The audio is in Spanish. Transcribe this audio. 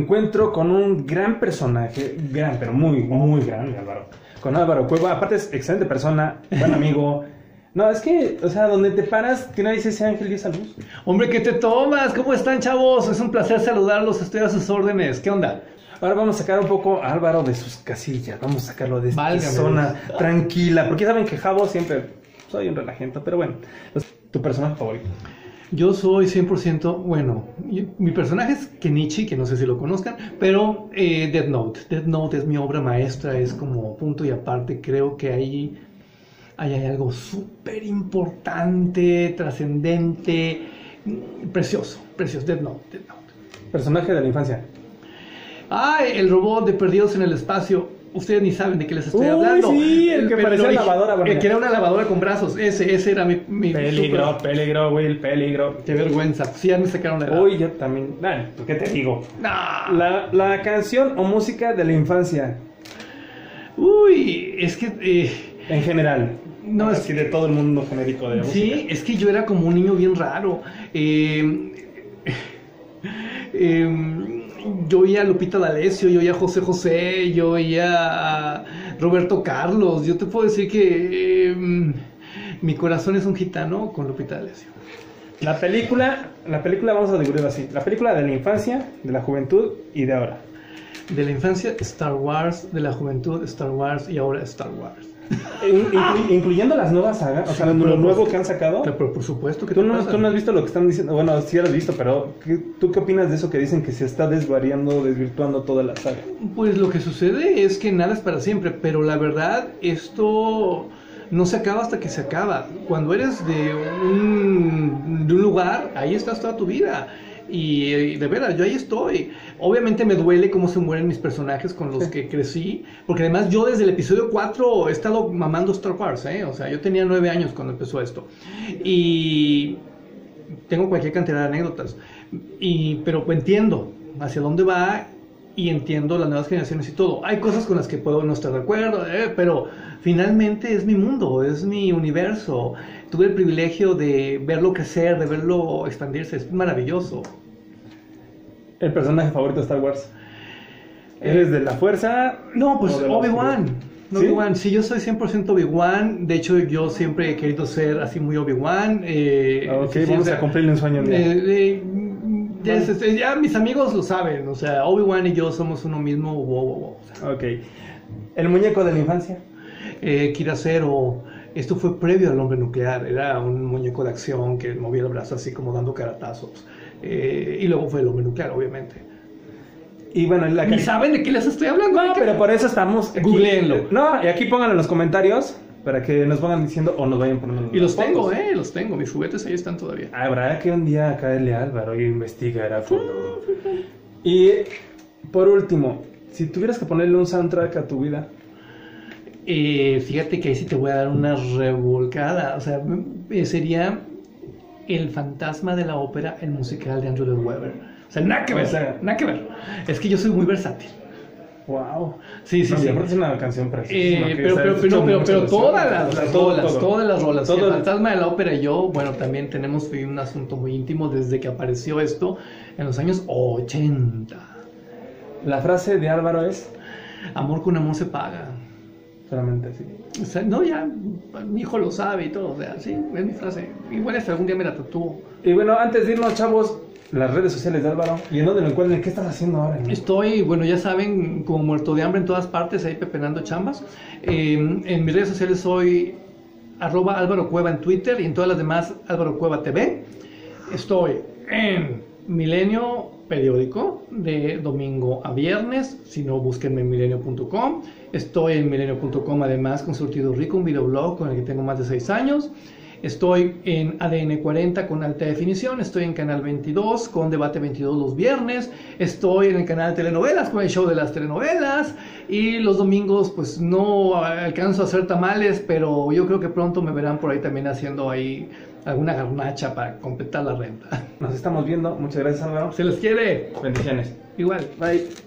encuentro con un gran personaje, gran, pero muy, muy grande, Álvaro. Con Álvaro Cueva, aparte es excelente persona, buen amigo. No, es que, o sea, donde te paras, que nadie dice ese ángel y esa luz. Hombre, ¿qué te tomas? ¿Cómo están, chavos? Es un placer saludarlos, estoy a sus órdenes. ¿Qué onda? Ahora vamos a sacar un poco a Álvaro de sus casillas, vamos a sacarlo de esta Válgame zona Dios. tranquila, porque saben que Javo siempre soy un relajento, pero bueno, tu personaje favorito. Yo soy 100%, bueno, mi personaje es Kenichi, que no sé si lo conozcan, pero Death Note. Death Note es mi obra maestra, es como punto y aparte, creo que ahí hay algo súper importante, trascendente, precioso, Death Note. Personaje de la infancia. ¡Ay, el robot de Perdidos en el Espacio! Ustedes ni saben de qué les estoy hablando. Sí, el que parecía lavadora. El que era una lavadora con brazos. Ese era mi Peligro, super... peligro, Will, peligro. Qué vergüenza. Sí, ya me sacaron la edad. Uy, yo también. ¿Qué te digo? Nah. La canción o música de la infancia. Uy, es que... En general. No, es así de todo el mundo genérico de la música. Sí, es que yo era como un niño bien raro. Yo oía a Lupita D'Alessio, yo oía a José José, yo oía a Roberto Carlos. Yo te puedo decir que mi corazón es un gitano con Lupita D'Alessio. La película vamos a dividirlo así. La película de la infancia, de la juventud y de ahora. De la infancia, Star Wars. De la juventud, Star Wars. Y ahora Star Wars. Incluyendo las nuevas sagas, o sea, lo nuevo que han sacado. Pero por supuesto que tú no has visto lo que están diciendo. Bueno, sí lo has visto, pero ¿tú qué opinas de eso que dicen que se está desvirtuando toda la saga? Pues lo que sucede es que nada es para siempre, pero la verdad, esto no se acaba hasta que se acaba. Cuando eres de un lugar, ahí estás toda tu vida. Y de veras, yo ahí estoy. Obviamente me duele cómo se mueren mis personajes con los que crecí, porque además yo desde el episodio 4 he estado mamando Star Wars, O sea, yo tenía 9 años cuando empezó esto. Y tengo cualquier cantidad de anécdotas. Pero entiendo hacia dónde va y entiendo las nuevas generaciones y todo. Hay cosas con las que puedo no estar de acuerdo, pero finalmente es mi mundo, es mi universo. Tuve el privilegio de verlo crecer, de verlo expandirse, es maravilloso. ¿El personaje favorito de Star Wars? ¿Eres de la fuerza? No, pues Obi-Wan. ¿Sí? Obi-Wan, sí, yo soy 100% Obi-Wan. De hecho, yo siempre he querido ser así muy Obi-Wan. Ok, vamos a cumplirle un sueño. Ya mis amigos lo saben, o sea, Obi-Wan y yo somos uno mismo. O sea. Ok. ¿El muñeco de la infancia? Kira Zero. Esto fue previo al hombre nuclear. Era un muñeco de acción que movía el brazo así como dando caratazos. Y luego fue el hombre nuclear, obviamente. Y bueno, ¿Ni saben de qué les estoy hablando? No, pero por eso estamos aquí. Googleenlo. No, y aquí pónganlo en los comentarios para que nos vayan diciendo o nos vayan poniendo. Y los tengo, los tengo. Mis juguetes ahí están todavía. Habrá que un día caerle a Álvaro y investigar a fondo. Y por último, si tuvieras que ponerle un soundtrack a tu vida. Fíjate que ahí sí te voy a dar una revolcada. O sea, sería El fantasma de la ópera, el musical de Andrew Lloyd Webber. O sea, nada que ver, nada que ver. Es que yo soy muy versátil. Wow. Sí. Es una canción preciosa. Pero todas las rolas. Todo El fantasma de la ópera y yo, bueno, también tenemos un asunto muy íntimo desde que apareció esto en los años 80. La frase de Álvaro es: amor con amor se paga. Solamente así. O sea, no, ya mi hijo lo sabe y todo. O sea, sí, es mi frase. Igual hasta algún día me la tatúo. Y bueno, antes de irnos, chavos, las redes sociales de Álvaro. ¿Y en dónde lo encuentran? ¿Qué estás haciendo ahora? Estoy, bueno, ya saben, como muerto de hambre en todas partes, ahí pepenando chambas. En mis redes sociales soy @Álvaro Cueva en Twitter y en todas las demás Álvaro Cueva TV. Estoy en Milenio Periódico de domingo a viernes, si no búsquenme en milenio.com. Estoy en milenio.com además con Surtido Rico, un videoblog con el que tengo más de 6 años. Estoy en ADN 40 con alta definición, estoy en Canal 22 con Debate 22 los viernes, estoy en el canal de telenovelas con el show de las telenovelas y los domingos pues no alcanzo a hacer tamales, pero yo creo que pronto me verán por ahí también haciendo ahí alguna garnacha para completar la renta. Nos estamos viendo, muchas gracias Álvaro. Se les quiere. Bendiciones. Igual. Bye.